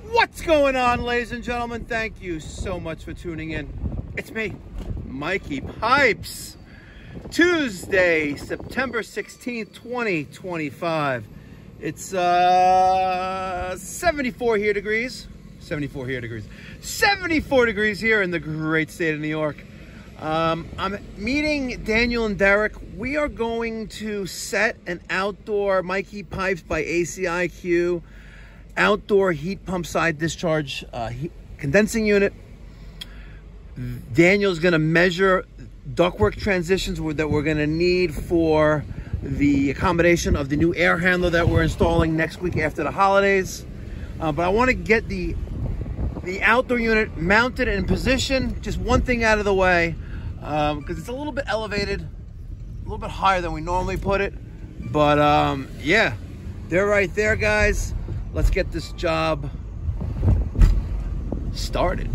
What's going on, ladies and gentlemen? Thank you so much for tuning in. It's me, Mikey Pipes. Tuesday, September 16th, 2025. It's 74 degrees here in the great state of New York. I'm meeting Daniel and Derek. We are going to set an outdoor Mikey Pipes by ACIQ outdoor heat pump side discharge condensing unit. Daniel's going to measure ductwork transitions that we're going to need for the accommodation of the new air handler that we're installing next week after the holidays. But I want to get the outdoor unit mounted in position. Just one thing out of the way, because it's a little bit elevated, a little bit higher than we normally put it. But yeah, they're right there, guys. Let's get this job started.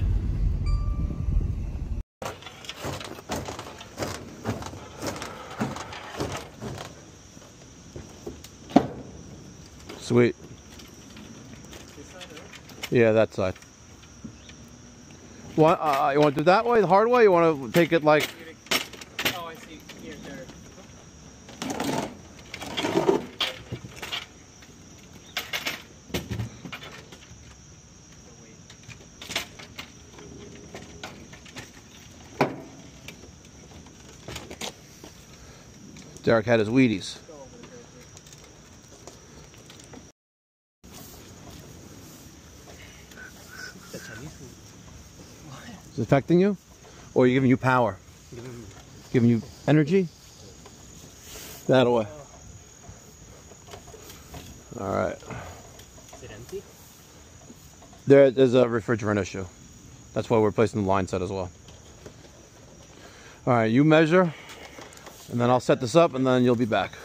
Sweet. Yeah, that side. What, you want to do that way, the hard way? You want to take it like... Oh, I see. Here, there. Derek had his Wheaties. Is it affecting you? Or are you giving you power? Giving you energy? That away. Alright. Is it empty? There's a refrigerant issue. That's why we're placing the line set as well. Alright, you measure, and then I'll set this up, and then you'll be back.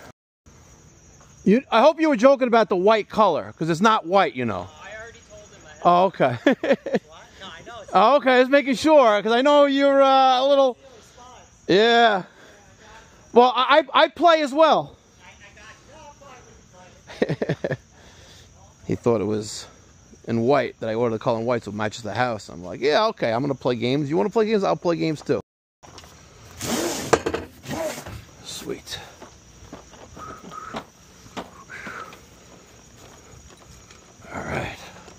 I hope you were joking about the white color, because it's not white, you know. I already told him I had. Oh, okay. What? No, I know. Oh, okay, just making sure, because I know you're a little... Yeah. Well, I play as well. He thought it was in white, that I ordered the color in white so it matches the house. I'm like, yeah, okay, I'm going to play games. You want to play games? I'll play games too. Sweet. All right.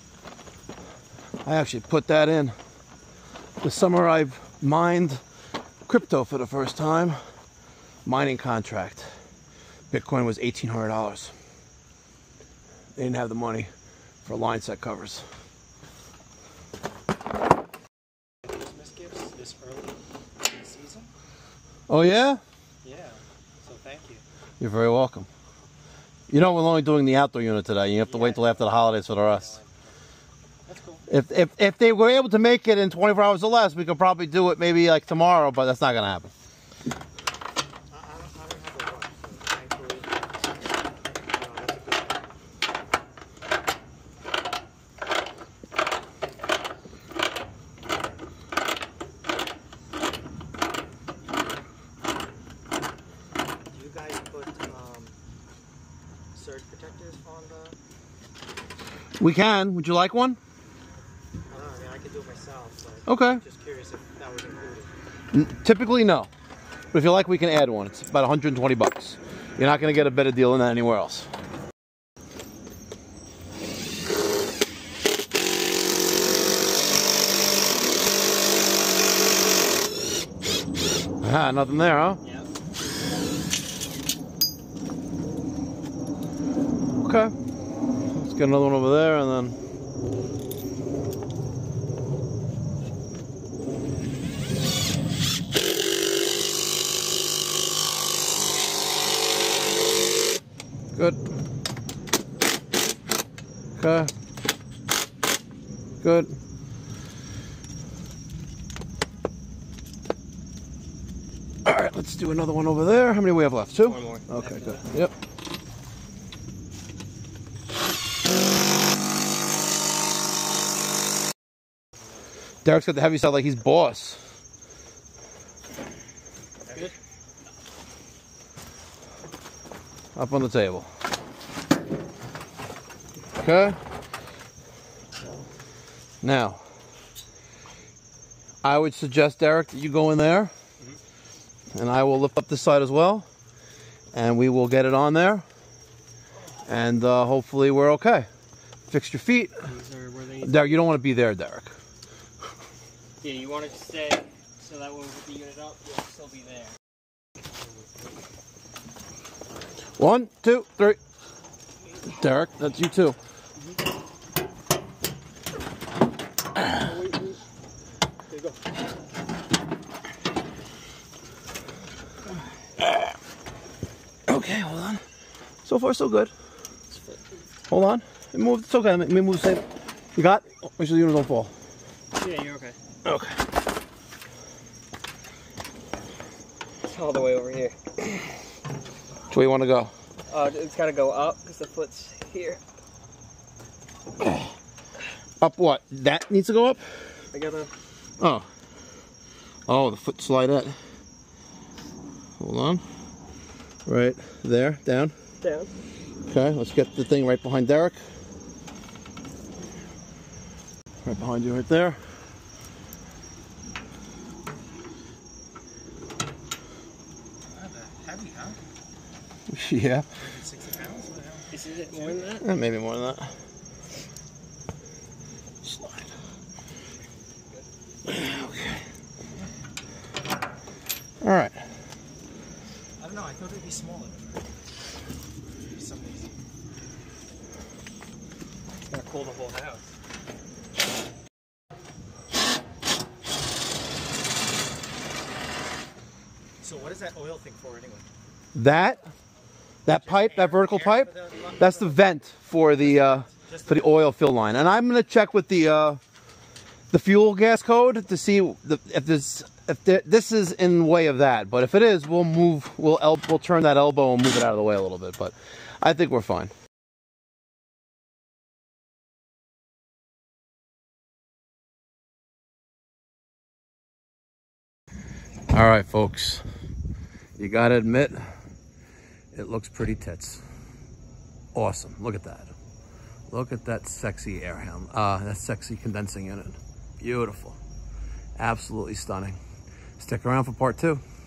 I actually put that in. This summer I've mined crypto for the first time. Mining contract. Bitcoin was $1,800. They didn't have the money for line set covers. Christmas gifts this early in the season? Oh yeah? Yeah. So thank you. You're very welcome. You know we're only doing the outdoor unit today. You have to wait till after the holidays for the rest. That's cool. If they were able to make it in 24 hours or less, we could probably do it maybe like tomorrow, but that's not going to happen. I don't have a watch, so thankfully, that's a good thing. Do you guys put surge protectors on the... We can. Would you like one? I don't know, I mean, I could do it myself, but Okay. just curious if that was included. Typically, no. But if you like, we can add one. It's about 120 bucks. You're not going to get a better deal than that anywhere else. Ah, nothing there, huh? Yeah. Okay. Let's get another one over there and then... Good. Okay. Good. All right, let's do another one over there. How many do we have left? Two? One more. Okay, good. Yep. Derek's got the heavy side like he's boss. Good. Up on the table. Okay. Now, I would suggest, Derek, that you go in there, and I will lift up this side as well, and we will get it on there, and hopefully we're okay. Fix your feet. Derek, you don't want to be there, Derek. Yeah, you want it to stay so that when we put the unit up, you'll still be there. 1, 2, 3. Derek, that's you too. Wait. There you go. Okay, hold on. So far, so good. Hold on. It moved. It's okay. Let me move safe. You got? Make sure the unit don't fall. Yeah, you're okay. Okay. It's all the way over here. Which way you want to go? It's got to go up because the foot's here. Up what? That needs to go up? I gotta... Oh. Oh, the foot slidette. Hold on. Right there. Down. Down. Okay, let's get the thing right behind Derek. Right behind you right there. Heavy, huh? Yeah. 60 pounds? Is it more than that? Maybe more than that. Slide. Okay. All right. I don't know, I thought it would be smaller. For some reason. It's gonna cool the whole house. So what is that oil thing for anyway? That pipe, that vertical pipe, that's the vent for the oil fill line. And I'm gonna check with the fuel gas code to see if this is in the way of that. But if it is, we'll turn that elbow and move it out of the way a little bit. But I think we're fine. All right, folks. You gotta admit, it looks pretty tits. Awesome. Look at that. Look at that sexy air handle. That sexy condensing unit. Beautiful. Absolutely stunning. Stick around for part 2.